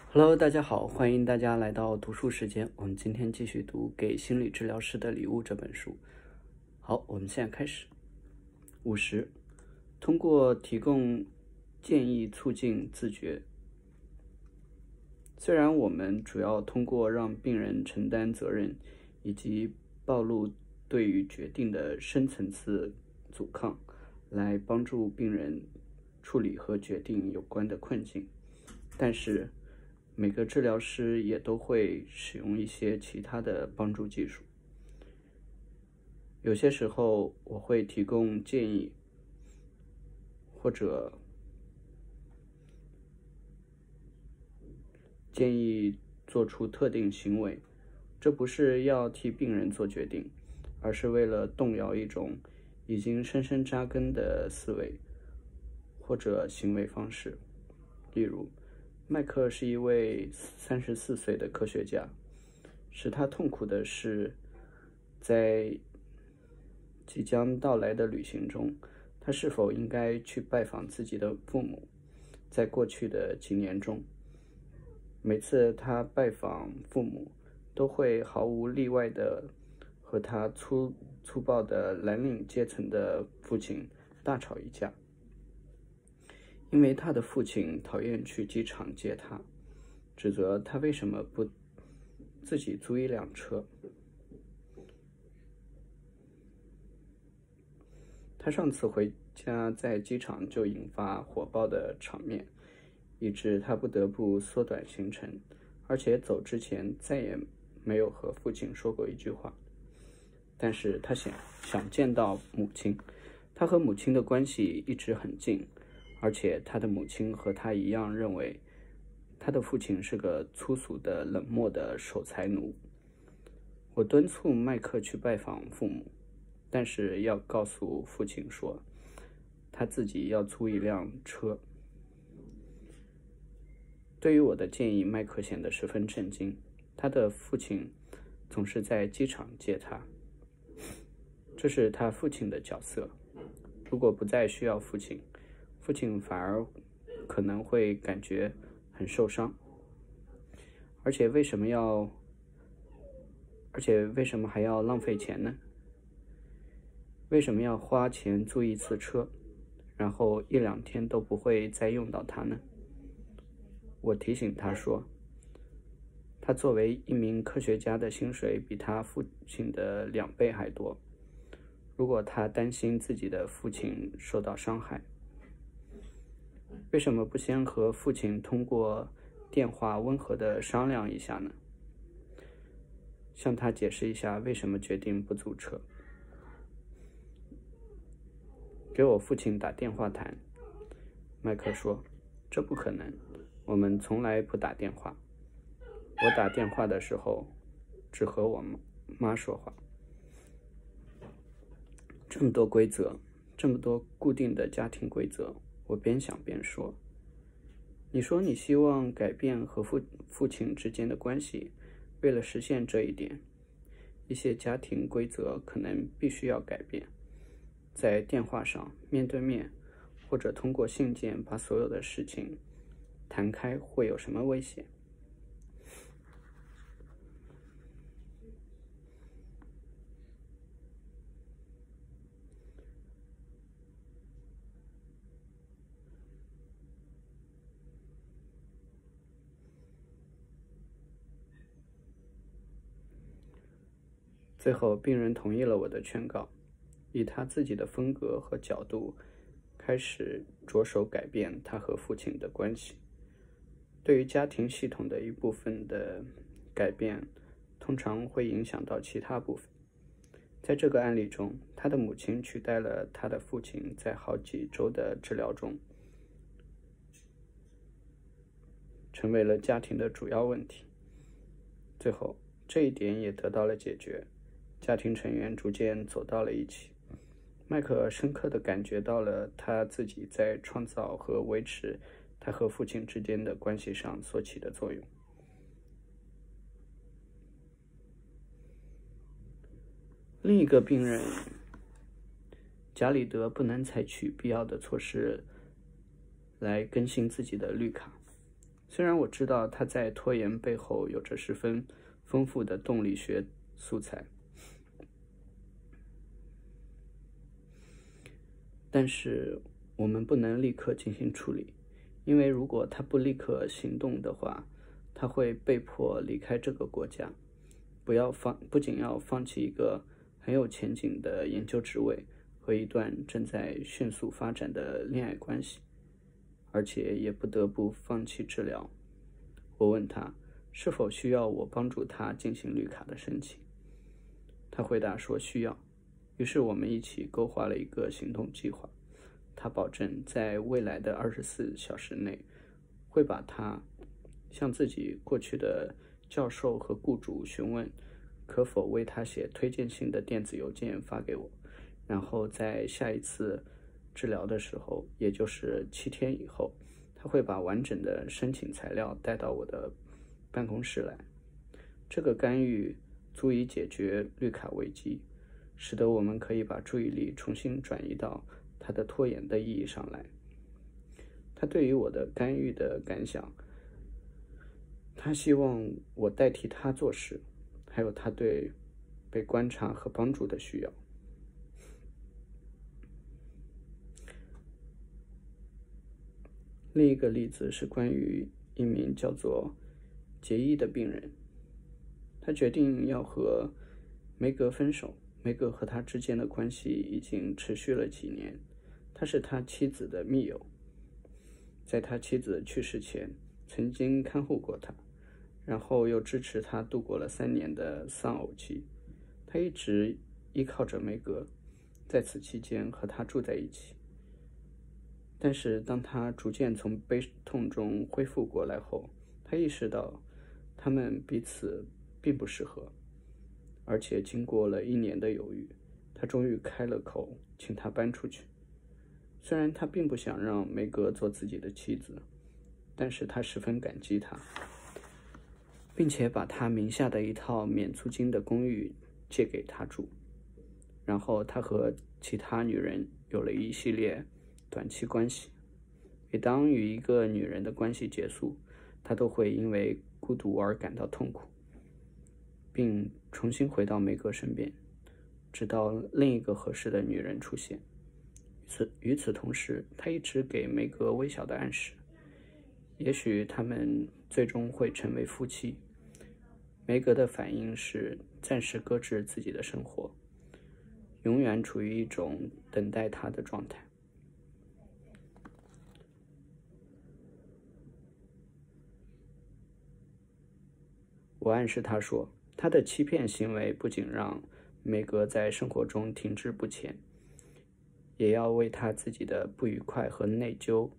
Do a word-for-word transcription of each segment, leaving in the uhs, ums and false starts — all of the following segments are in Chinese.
Hello， 大家好，欢迎大家来到读书时间。我们今天继续读《给心理治疗师的礼物》这本书。好，我们现在开始。五十，通过提供建议促进自觉。虽然我们主要通过让病人承担责任，以及暴露对于决定的深层次阻抗，来帮助病人处理和决定有关的困境，但是每个治疗师也都会使用一些其他的帮助技术。有些时候我会提供建议，或者建议做出特定行为，这不是要替病人做决定，而是为了动摇一种已经深深扎根的思维或者行为方式。例如，麦克是一位三十四岁的科学家，使他痛苦的是，在即将到来的旅行中，他是否应该去拜访自己的父母。在过去的几年中，每次他拜访父母，都会毫无例外地和他粗粗暴的蓝领阶层的父亲大吵一架。因为他的父亲讨厌去机场接他，指责他为什么不自己租一辆车。他上次回家在机场就引发火爆的场面，以致他不得不缩短行程，而且走之前再也没有和父亲说过一句话。但是他想想见到母亲，他和母亲的关系一直很近，而且他的母亲和他一样认为他的父亲是个粗俗的、冷漠的守财奴。我敦促麦克去拜访父母，但是要告诉父亲说他自己要租一辆车。对于我的建议，麦克显得十分震惊。他的父亲总是在机场接他，这是他父亲的角色。如果不再需要父亲，父亲反而可能会感觉很受伤。而且为什么要而且为什么还要浪费钱呢？为什么要花钱租一次车，然后一两天都不会再用到它呢？我提醒他说，他作为一名科学家的薪水比他父亲的两倍还多。如果他担心自己的父亲受到伤害，为什么不先和父亲通过电话温和地商量一下呢？向他解释一下为什么决定不租车。给我父亲打电话谈。麦克说，这不可能，我们从来不打电话。我打电话的时候只和我妈说话。这么多规则，这么多固定的家庭规则，我边想边说，你说你希望改变和父父亲之间的关系，为了实现这一点，一些家庭规则可能必须要改变。在电话上面对面，或者通过信件把所有的事情谈开，会有什么危险？最后，病人同意了我的劝告，以他自己的风格和角度开始着手改变他和父亲的关系。对于家庭系统的一部分的改变，通常会影响到其他部分。在这个案例中，他的母亲取代了他的父亲在好几周的治疗中，成为了家庭的主要问题。最后，这一点也得到了解决，家庭成员逐渐走到了一起。麦克深刻地感觉到了他自己在创造和维持他和父亲之间的关系上所起的作用。另一个病人贾里德不能采取必要的措施来更新自己的绿卡， 虽然我知道他在拖延背后有着十分丰富的动力学素材，但是我们不能立刻进行处理，因为如果他不立刻行动的话，他会被迫离开这个国家，不要放，不仅要放弃一个很有前景的研究职位和一段正在迅速发展的恋爱关系，而且也不得不放弃治疗。我问他是否需要我帮助他进行绿卡的申请，他回答说需要。于是我们一起勾画了一个行动计划。他保证在未来的二十四小时内会把他向自己过去的教授和雇主询问可否为他写推荐信的电子邮件发给我，然后在下一次治疗的时候，也就是七天以后，他会把完整的申请材料带到我的办公室来。这个干预足以解决绿卡危机，使得我们可以把注意力重新转移到他的拖延的意义上来。他对于我的干预的感想，他希望我代替他做事，还有他对被观察和帮助的需要。另一个例子是关于一名叫做杰伊的病人，他决定要和梅格分手。梅格和他之间的关系已经持续了几年，他是他妻子的密友，在他妻子去世前曾经看护过他，然后又支持他度过了三年的丧偶期。他一直依靠着梅格，在此期间和他住在一起。但是当他逐渐从悲痛中恢复过来后，他意识到他们彼此并不适合，而且经过了一年的犹豫，他终于开了口请他搬出去。虽然他并不想让梅格做自己的妻子，但是他十分感激他，并且把他名下的一套免租金的公寓借给他住。然后他和其他女人有了一系列短期关系。每当与一个女人的关系结束，他都会因为孤独而感到痛苦，并重新回到梅格身边，直到另一个合适的女人出现。与此与此同时，他一直给梅格微小的暗示，也许他们最终会成为夫妻。梅格的反应是暂时搁置自己的生活，永远处于一种等待他的状态。我暗示他说，他的欺骗行为不仅让梅格在生活中停滞不前，也要为他自己的不愉快和内疚，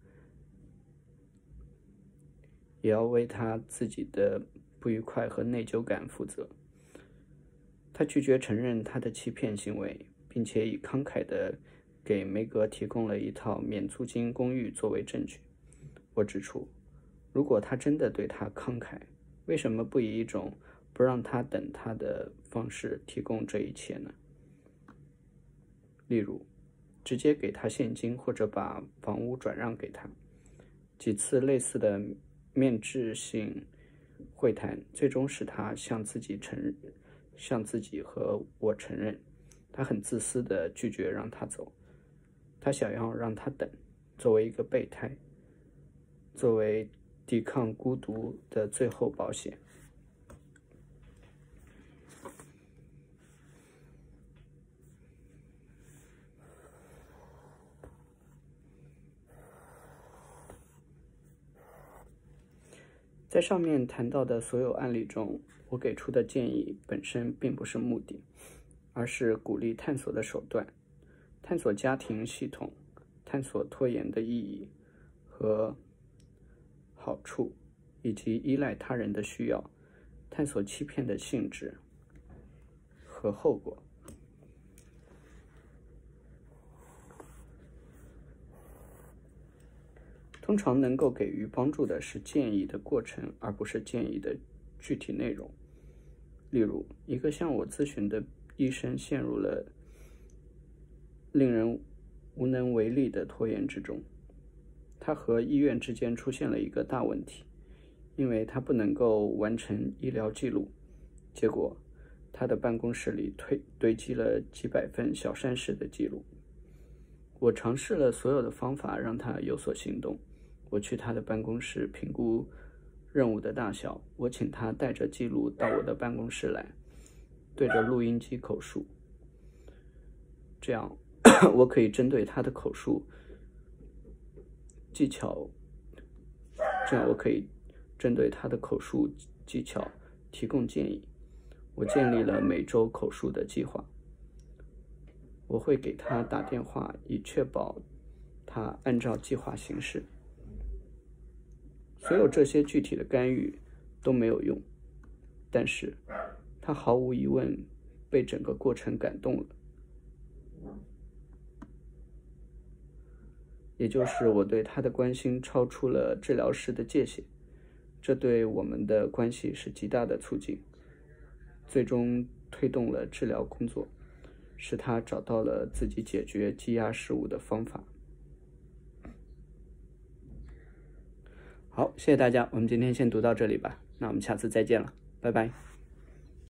也要为他自己的不愉快和内疚感负责。他拒绝承认他的欺骗行为，并且以慷慨地给梅格提供了一套免租金公寓作为证据。我指出，如果他真的对他慷慨，为什么不以一种不让他等他的方式提供这一切呢？例如，直接给他现金，或者把房屋转让给他。几次类似的面质性会谈，最终使他向自己承认，向自己和我承认，他很自私地拒绝让他走。他想要让他等，作为一个备胎，作为抵抗孤独的最后保险。在上面谈到的所有案例中，我给出的建议本身并不是目的，而是鼓励探索的手段，探索家庭系统，探索拖延的意义和好处，以及依赖他人的需要，探索欺骗的性质和后果。通常能够给予帮助的是建议的过程，而不是建议的具体内容。例如，一个向我咨询的医生陷入了令人无能为力的拖延之中。他和医院之间出现了一个大问题， 因为他不能够完成医疗记录，结果他的办公室里堆堆积了几百份小山式的记录。我尝试了所有的方法让他有所行动。我去他的办公室评估任务的大小，我请他带着记录到我的办公室来，对着录音机口述。这样我可以针对他的口述技巧，这样我可以针对他的口述技巧提供建议。我建立了每周口述的计划。我会给他打电话，以确保他按照计划行事。所有这些具体的干预都没有用，但是他毫无疑问被整个过程感动了。也就是我对他的关心超出了治疗师的界限，这对我们的关系是极大的促进，最终推动了治疗工作，使他找到了自己解决积压事物的方法。好，谢谢大家，我们今天先读到这里吧，那我们下次再见了，拜拜。